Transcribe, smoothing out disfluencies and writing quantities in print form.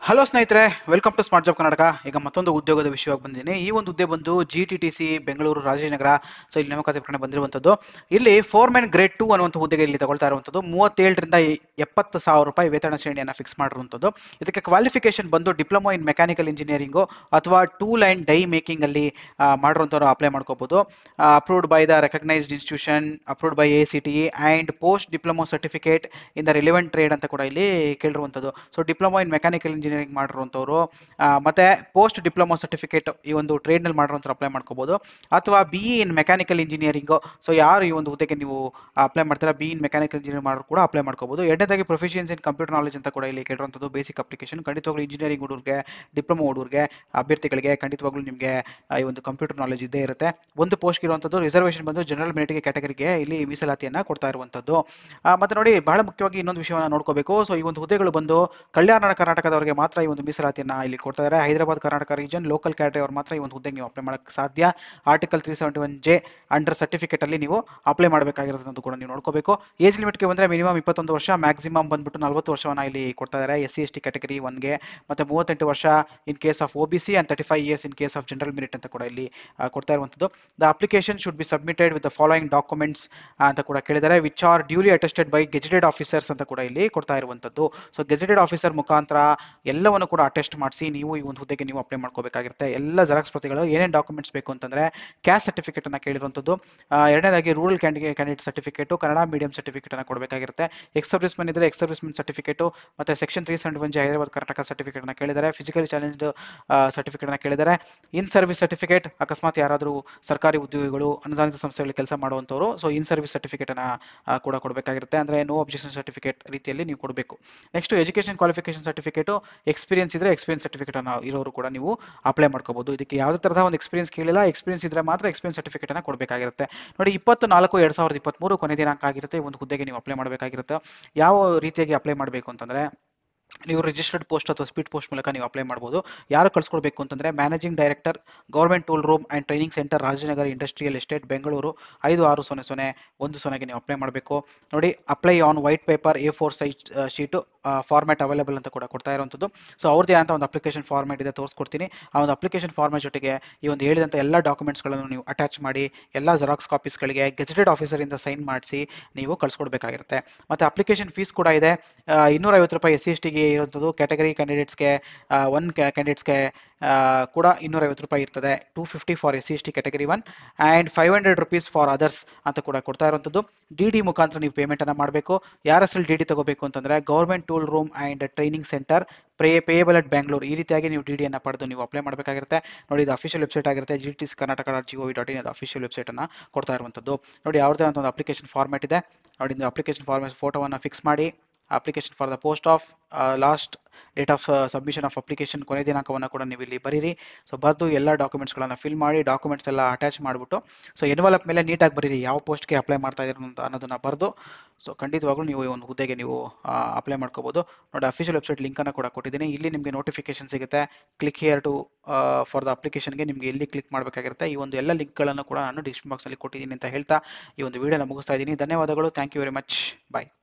Hello ಸ್ನೇಹಿತರೆ, welcome to smart job Karnataka. ಈಗ ಮತ್ತೊಂದು ಉದ್ಯೋಗದ ವಿಷಯವಾಗಿ ಬಂದಿದ್ದೀನಿ. ಈ ಒಂದು ಹುದ್ದೆ ಬಂದು GTTC ಬೆಂಗಳೂರು ರಾಜನಗರ. ಸೊ ಇಲ್ಲಿ ನೇಮಕಾತಿ ಪ್ರಕರಣ ಬಂದಿರುವಂಥದ್ದು. ಇಲ್ಲಿ ಫೋರ್ಮೆನ್ ಗ್ರೇಡ್ 2 ಅನ್ನುವಂಥ ಹುದ್ದೆಗೆ ಇಲ್ಲಿ ತಗೊಳ್ತಾ ಇರುವಂಥದ್ದು 37ರಿಂದ 70,000 ರೂಪಾಯಿ ವೇತನ ಶ್ರೇಣಿಯನ್ನು ಫಿಕ್ಸ್ ಮಾಡಿರುವಂಥದ್ದು. ಇದಕ್ಕೆ ಕ್ವಾಲಿಫಿಕೇಶನ್ ಬಂದು ಡಿಪ್ಲೊಮಾ ಇನ್ ಮೆಕ್ಯಾನಿಕಲ್ ಇಂಜಿನಿಯರಿಂಗು ಅಥವಾ ಟೂಲ್ ಆ್ಯಂಡ್ ಡೈ ಮೇಕಿಂಗ್ ಅಲ್ಲಿ ಮಾಡಿರುವಂಥವ್ರು ಅಪ್ಲೈ ಮಾಡ್ಕೋಬಹುದು. Approved by the recognised institution, approved by ACTE and post diploma certificate in the relevant trade ಅಂತ ಕೂಡ ಇಲ್ಲಿ ಕೇಳಿರುವಂಥದ್ದು. So diploma in mechanical engineering ಮಾಡಿರುವಂಥವ್ರು ಮತ್ತೆ ಪೋಸ್ಟ್ ಡಿಪ್ಲೊಮಾ ಸರ್ಟಿಫಿಕೇಟ್ ಈ ಒಂದು ಟ್ರೇಡ್ ನಲ್ಲಿ ಮಾಡಿರುವಂಥವ್ರು ಅಪ್ಲೈ ಮಾಡ್ಕೋಬಹುದು. ಅಥವಾ BE in mechanical engineering, so ಯಾರು ಈ ಒಂದು ಹುದ್ದೆಗೆ ನೀವು ಅಪ್ಲೈ ಮಾಡ್ತೀರಾ BE ಇನ್ ಮೆಕ್ಯಾನಿಕಲ್ ಇಂಜಿನಿಯರಿಂಗ್ ಮಾಡೋರು ಕೂಡ ಅಪ್ಲೈ ಮಾಡ್ಕೋಬಹುದು. ಎರಡನೇದಾಗಿ ಪ್ರೊಫಿಷಿಯನ್ಸಿ ಇನ್ ಕಂಪ್ಯೂಟರ್ ನಾಲೆಜ್ ಅಂತ ಕೂಡ ಇಲ್ಲಿ ಕೇಳಿರುವಂಥದ್ದು. ಬೇಸಿಕ್ ಅಪ್ಲಿಕೇಶನ್ ಖಂಡಿತವಾಗ್ಲೂ ಇಂಜಿನಿಯರಿಂಗ್ ಹುಡುಗರಿಗೆ, ಡಿಪ್ಲೊಮಾ ಹುಡುಗರಿಗೆ, ಅಭ್ಯರ್ಥಿಗಳಿಗೆ ಖಂಡಿತವಾಗ್ಲೂ ನಿಮಗೆ ಈ ಒಂದು ಕಂಪ್ಯೂಟರ್ ನಾಲೆಜ್ ಇದ್ದೇ ಇರುತ್ತೆ. ಒಂದು ಪೋಸ್ಟ್ ಇರುವಂಥದ್ದು. ರಿಸರ್ವೇಷನ್ ಬಂದು ಜನರಲ್ ಮೆರಿಟ್ಗೆ ಕ್ಯಾಟಗರಿಗೆ ಇಲ್ಲಿ ಮೀಸಲಾತಿಯನ್ನ ಕೊಡ್ತಾ ಇರುವಂಥದ್ದು. ಮತ್ತೆ ನೋಡಿ, ಬಹಳ ಮುಖ್ಯವಾಗಿ ಇನ್ನೊಂದು ವಿಷಯವನ್ನು ನೋಡ್ಕೋಬೇಕು. ಸೊ ಈ ಒಂದು ಹುದ್ದೆಗಳು ಬಂದು ಕಲ್ಯಾಣ ಕರ್ನಾಟಕದವರಿಗೆ ಮಾತ್ರ ಈ ಒಂದು ಮೀಸಲಾತಿಯನ್ನ ಇಲ್ಲಿ ಕೊಡ್ತಾ ಇದ್ದಾರೆ. Hyderabad Karnataka region local category ಅವರು ಮಾತ್ರ ಈ ಒಂದು ಹುದ್ದೆಗೆ ನೀವು ಅಪ್ಲೈ ಮಾಡಕ್ಕೆ ಸಾಧ್ಯ. ಆರ್ಟಿಕಲ್ 371J ಅಂಡರ್ ಸರ್ಟಿಫಿಕೇಟ್ ಅಲ್ಲಿ ನೀವು ಅಪ್ಲೈ ಮಾಡಬೇಕಾಗಿರೋದು ಕೂಡ ನೀವು ನೋಡ್ಕೋಬೇಕು. ಏಜ್ ಲಿಮಿಟ್ಗೆ ಬಂದ್ರೆ ಮಿನಿಮಮ್ 21 ವರ್ಷ, ಮ್ಯಾಕ್ಸಿಮಮ್ ಬಂದ್ಬಿಟ್ಟು 40 ವರ್ಷವನ್ನ ಇಲ್ಲಿ ಕೊಡ್ತಾ ಇದ್ದಾರೆ SC/ST ಕ್ಯಾಟಗರಿ 1ಗೆ. ಮತ್ತೆ 38 ವರ್ಷ in case of OBC and 35 years in case of general merit ಅಂತ ಕೂಡ ಇಲ್ಲಿ ಕೊಡ್ತಾ ಇರುವಂಥದ್ದು. The application should be submitted with the following documents ಅಂತ ಕೂಡ ಕೇಳಿದ್ದಾರೆ, which are duly attested by gazetted officers ಅಂತ ಕೂಡ ಇಲ್ಲಿ ಕೊಡ್ತಾ ಇರುವಂಥದ್ದು. ಸೊ ಗೆಜೆಟೆಡ್ ಆಫೀಸರ್ ಮುಖಾಂತರ ಎಲ್ಲವನ್ನು ಕೂಡ ಅಟೆಸ್ಟ್ ಮಾಡಿಸಿ ನೀವು ಈ ಒಂದು ಹುದ್ದೆಗೆ ನೀವು ಅಪ್ಲೈ ಮಾಡ್ಕೋಬೇಕಾಗಿರುತ್ತೆ. ಎಲ್ಲ ಜೆರಾಕ್ಸ್ ಪ್ರತಿಗಳು. ಏನೇನು ಡಾಕ್ಯುಮೆಂಟ್ಸ್ ಬೇಕು ಅಂತಂದ್ರೆ ಕ್ಯಾಸ್ಟ್ ಸರ್ಟಿಫಿಕೇಟ್ ಅನ್ನ ಕೇಳಿರುವಂಥದ್ದು. ಎರಡನೇದಾಗಿ rural candidate certificate, Kannada medium certificate ಅನ್ನ ಕೊಡಬೇಕಾಗಿರುತ್ತೆ. ಎಕ್ಸ್ ಸರ್ವಿಸ್ ಮೆನ್ ಇದ್ರೆ ಎಕ್ಸ್ ಸರ್ವಿಸ್ ಮೆನ್ ಸರ್ಟಿಫಿಕೇಟ್, ಮತ್ತೆ section 371J Hyderabad Karnataka certificate ಅನ್ನ ಕೇಳಿದ್ದಾರೆ. ಫಿಸಿಕಲಿ ಚಾಲೆಂಜ್ಡ್ ಸರ್ಟಿಫಿಕೇಟ್ ಅನ್ನ ಕೇಳಿದ್ದಾರೆ. ಇನ್ ಸರ್ವಿಸ್ ಸರ್ಟಿಫಿಕೇಟ್, ಅಕಸ್ಮಾತ್ ಯಾರಾದರೂ ಸರ್ಕಾರಿ ಉದ್ಯೋಗಿಗಳು, ಅನುದಾನಿತ ಸಂಸ್ಥೆಗಳಲ್ಲಿ ಕೆಲಸ ಮಾಡುವಂತವರು, ಸೊ ಇನ್ ಸರ್ವಿಸ್ ಸರ್ಟಿಫಿಕೇಟ್ ಅನ್ನ ಕೂಡ ಕೊಡಬೇಕಾಗಿರುತ್ತೆ. ಅಂದ್ರೆ ನೋ ಅಬ್ಜೆಕ್ಷನ್ ಸರ್ಟಿಫಿಕೇಟ್ ರೀತಿಯಲ್ಲಿ ನೀವು ಕೊಡಬೇಕು. Next education qualification certificate, experience ಇದ್ರೆ ಎಕ್ಸ್ಪೀರಿಯನ್ಸ್ ಸರ್ಟಿಫಿಕೇಟ್ ಅನ್ನು ಇರೋರು ಕೂಡ ನೀವು ಅಪ್ಲೈ ಮಾಡ್ಕೋಬಹುದು. ಇದಕ್ಕೆ ಯಾವುದೇ ತರಹದ ಒಂದು ಎಕ್ಸ್ಪೀರಿಯನ್ಸ್ ಕೇಳಿಲ್ಲ. ಎಕ್ಸ್ಪೀರಿಯನ್ಸ್ ಇದ್ರೆ ಮಾತ್ರ ಎಕ್ಸ್ಪೀರಿಯನ್ಸ್ ಸರ್ಟಿಫಿಕೇಟ್ ಅನ್ನು ಕೊಡಬೇಕಾಗಿರುತ್ತೆ. ನೋಡಿ, 24/2023 ಕೊನೆ ದಿನಾಂಕ ಆಗಿರುತ್ತೆ. ಈ ಒಂದು ಹುದ್ದೆಗೆ ನೀವು ಅಪ್ಲೈ ಮಾಡಬೇಕಾಗಿರುತ್ತೆ. ಯಾವ ರೀತಿಯಾಗಿ ಅಪ್ಲೈ ಮಾಡಬೇಕು ಅಂತಂದ್ರೆ, ನೀವು ರಿಜಿಸ್ಟರ್ಡ್ ಪೋಸ್ಟ್ ಅಥವಾ ಸ್ಪೀಡ್ ಪೋಸ್ಟ್ ಮೂಲಕ ನೀವು ಅಪ್ಲೈ ಮಾಡಬಹುದು. ಯಾರು ಕಳ್ಸ್ಕೊಡ್ಬೇಕು ಅಂತಂದ್ರೆ, managing director, government tool room and training centre, Rajanagara industrial estate, Bengaluru 560010 ನೀವು ಅಪ್ಲೈ ಮಾಡಬೇಕು. ನೋಡಿ, apply on white paper A4 size sheet format available ಅಂತ ಕೂಡ ಕೊಡ್ತಾ ಇರುವಂಥದ್ದು. ಸೊ ಅವ್ರದ್ದೇ ಅಂತ ಒಂದು ಅಪ್ಲಿಕೇಶನ್ ಫಾರ್ಮ್ಯಾಟ್ ಇದೆ, ತೋರಿಸ್ಕೊಡ್ತೀನಿ. ಆ ಒಂದು ಅಪ್ಲಿಕೇಶನ್ ಫಾರ್ಮ್ಯಾಟ್ ಜೊತೆಗೆ ಈ ಒಂದು ಹೇಳಿದಂಥ ಎಲ್ಲ ಡಾಕ್ಯುಮೆಂಟ್ಸ್ಗಳನ್ನು ನೀವು ಅಟ್ಯಾಚ್ ಮಾಡಿ ಎಲ್ಲ ಜೆರಾಕ್ಸ್ ಕಾಪೀಸ್ಗಳಿಗೆ ಗೆಜೆಟೆಡ್ ಆಫೀಸರಿಂದ ಸೈನ್ ಮಾಡಿಸಿ ನೀವು ಕಳ್ಸ್ಕೊಡ್ಬೇಕಾಗಿರುತ್ತೆ. ಮತ್ತೆ ಅಪ್ಲಿಕೇಶನ್ ಫೀಸ್ ಕೂಡ ಇದೆ. 250 ರೂಪಾಯಿ SC/STಗೆ ಇರುವಂಥದ್ದು. ಕ್ಯಾಟಗರಿ ಕ್ಯಾಂಡಿಡೇಟ್ಸ್ಗೆ, ಒನ್ ಕ್ಯಾಂಡಿಡೇಟ್ಸ್ಗೆ ಕೂಡ 250 ರೂಪಾಯಿ ಇರ್ತದೆ. 250 for SC/ST category 1 and 500 rupees for others ಅಂತ ಕೂಡ ಕೊಡ್ತಾ ಇರುವಂಥದ್ದು. DD ಮುಖಾಂತರ ನೀವು ಪೇಮೆಂಟ್ ಅನ್ನ ಮಾಡಬೇಕು. ಯಾರ ಹೆಸರಲ್ಲಿ DD ತಗೋಬೇಕು ಅಂತಂದ್ರೆ, government tool room and training centre payable at Bangalore, ಈ ರೀತಿಯಾಗಿ ನೀವು DD ಅನ್ನ ಪಡೆದು ನೀವು ಅಪ್ಲೈ ಮಾಡಬೇಕಾಗಿರುತ್ತೆ. ನೋಡಿ, ಇದು ಅಫಿಷಿಯಲ್ ವೆಬ್ಸೈಟ್ ಆಗಿರುತ್ತೆ. gtckarnataka.gov.in ಅದು ಅಫಿಷಿಯಲ್ ವೆಬ್ಸೈಟ್ ಅನ್ನ ಕೊಡ್ತಾ ಇರುವಂಥದ್ದು. ನೋಡಿ, ಅವ್ರದ್ದೇ ಅಂತ ಒಂದು ಅಪ್ಲಿಕೇಶನ್ ಫಾರ್ಮ್ಯಾಟ್ ಇದೆ. ನೋಡಿ, ನೀವು ಅಪ್ಲಿಕೇಶನ್ ಫಾರ್ಮ್ಯಾಟ್ ಫೋಟೋವನ್ನು ಫಿಕ್ಸ್ ಮಾಡಿ, application for the post of last date of submission of application, ಕೊನೆ ದಿನಾಂಕವನ್ನು ಕೂಡ ನೀವು ಇಲ್ಲಿ ಬರೀರಿ. ಸೊ ಬರೆದು ಎಲ್ಲ ಡಾಕ್ಯುಮೆಂಟ್ಸ್ಗಳನ್ನು ಫಿಲ್ ಮಾಡಿ, ಡಾಕ್ಯುಮೆಂಟ್ಸ್ ಎಲ್ಲ ಅಟ್ಯಾಚ್ ಮಾಡಿಬಿಟ್ಟು, ಸೊ ಎನ್ವಲಪ್ ಮೇಲೆ ನೀಟಾಗಿ ಬರೀರಿ ಯಾವ ಪೋಸ್ಟ್ಗೆ ಅಪ್ಲೈ ಮಾಡ್ತಾ ಇದ್ದೀರಿ ಅನ್ನೋದನ್ನ ಬರೆದು, ಸೊ ಖಂಡಿತವಾಗ್ಲೂ ನೀವು ಈ ಒಂದು ಹುದ್ದೆಗೆ ನೀವು ಅಪ್ಲೈ ಮಾಡ್ಕೋಬಹುದು. ನೋಡಿ, ಅಫಿಷಿಯಲ್ ವೆಬ್ಸೈಟ್ ಲಿಂಕನ್ನು ಕೂಡ ಕೊಟ್ಟಿದ್ದೀನಿ. ಇಲ್ಲಿ ನಿಮಗೆ ನೋಟಿಫಿಕೇಶನ್ ಸಿಗುತ್ತೆ. Click here to for the ಅಪ್ಲಿಕೇಶನ್ಗೆ ನಿಮಗೆ ಇಲ್ಲಿ ಕ್ಲಿಕ್ ಮಾಡಬೇಕಾಗಿರುತ್ತೆ. ಈ ಒಂದು ಎಲ್ಲ ಲಿಂಕ್ಗಳನ್ನು ಕೂಡ ನಾನು ಡಿಸ್ಕ್ರಿಪ್ಷನ್ ಬಾಕ್ಸಲ್ಲಿ ಕೊಟ್ಟಿದ್ದೀನಿ ಅಂತ ಹೇಳ್ತಾ ಈ ಒಂದು ವಿಡಿಯೋನ ಮುಗಿಸ್ತಾ ಇದ್ದೀನಿ. ಧನ್ಯವಾದಗಳು. Thank you very much. Bye.